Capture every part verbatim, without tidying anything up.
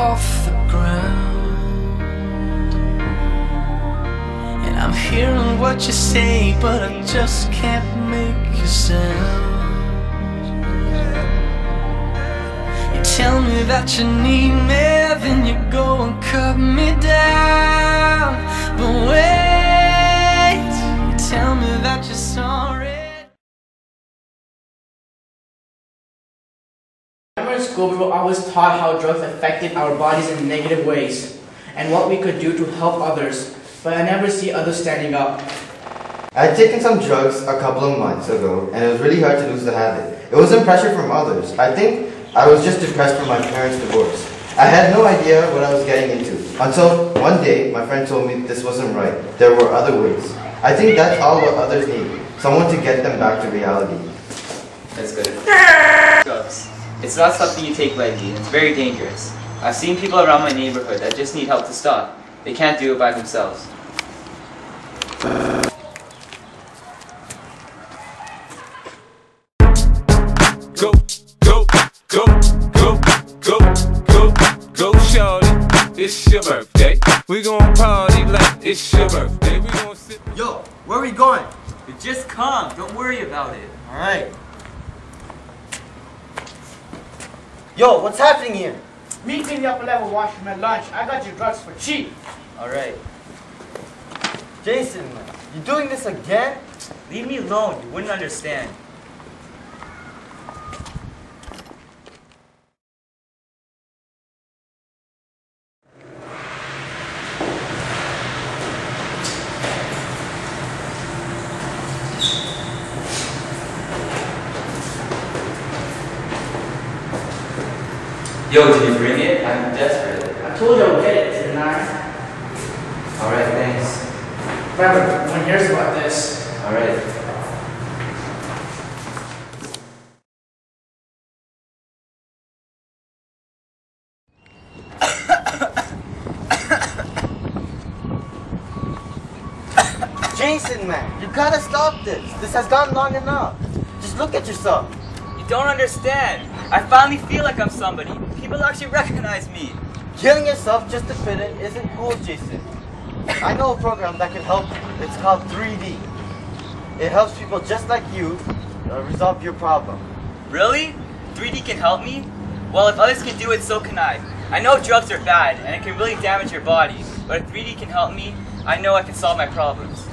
off the ground. And I'm hearing what you say, but I just can't make you sound. You tell me that you need me, then you go and cut me down. But wait, you tell me that you're sorry. In school, we were always taught how drugs affected our bodies in negative ways and what we could do to help others, but I never see others standing up. I had taken some drugs a couple of months ago, and it was really hard to lose the habit. It wasn't pressure from others. I think I was just depressed from my parents' divorce. I had no idea what I was getting into, until one day my friend told me this wasn't right. There were other ways. I think that's all what others need, someone to get them back to reality. That's good. Drugs. It's not something you take lightly, and it's very dangerous. I've seen people around my neighborhood that just need help to stop. They can't do it by themselves. Go, go, go, go, go, go, go, shorty. It's your birthday. We gon' party like it's your birthday. We gon' sit. Yo, where are we going? Just come. Don't worry about it. Alright. Yo, what's happening here? Meet me in the upper level washing my lunch. I got your drugs for cheap. Alright. Jason, man, you doing this again? Leave me alone. You wouldn't understand. Yo, did you bring it? I'm desperate. I told you I would get it, didn't I? Alright, thanks. Forever, no one hears about this. Alright. Jason, man, you gotta stop this. This has gone long enough. Just look at yourself. You don't understand. I finally feel like I'm somebody. People actually recognize me. Killing yourself just to fit in isn't cool, Jason. I know a program that can help you. It's called three D. It helps people just like you uh, resolve your problem. Really? three D can help me? Well, if others can do it, so can I. I know drugs are bad, and it can really damage your body. But if three D can help me, I know I can solve my problems.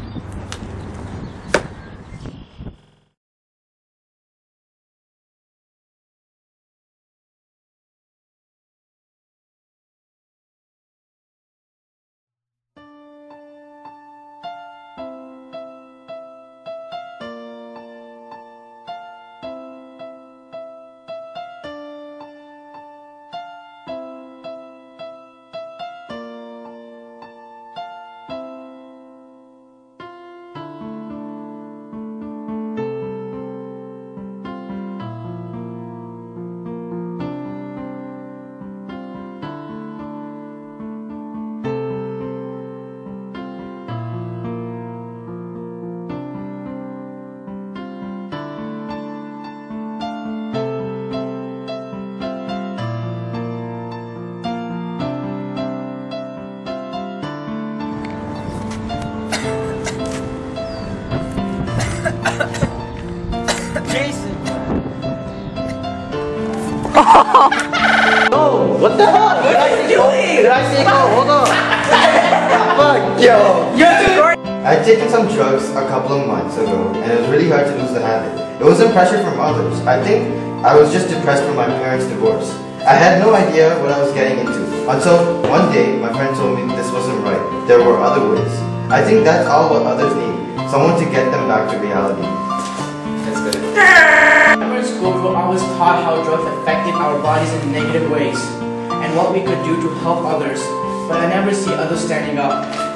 Jason! No! What the hell? What did I say go? Did I say go? Hold on! Fuck, yo! I had taken some drugs a couple of months ago, and it was really hard to lose the habit. It wasn't pressure from others. I think I was just depressed from my parents' divorce. I had no idea what I was getting into, until one day my friend told me this wasn't right. There were other ways. I think that's all what others need, someone to get them back to reality. That's good. In school, we were always taught how drugs affected our bodies in negative ways and what we could do to help others, but I never see others standing up.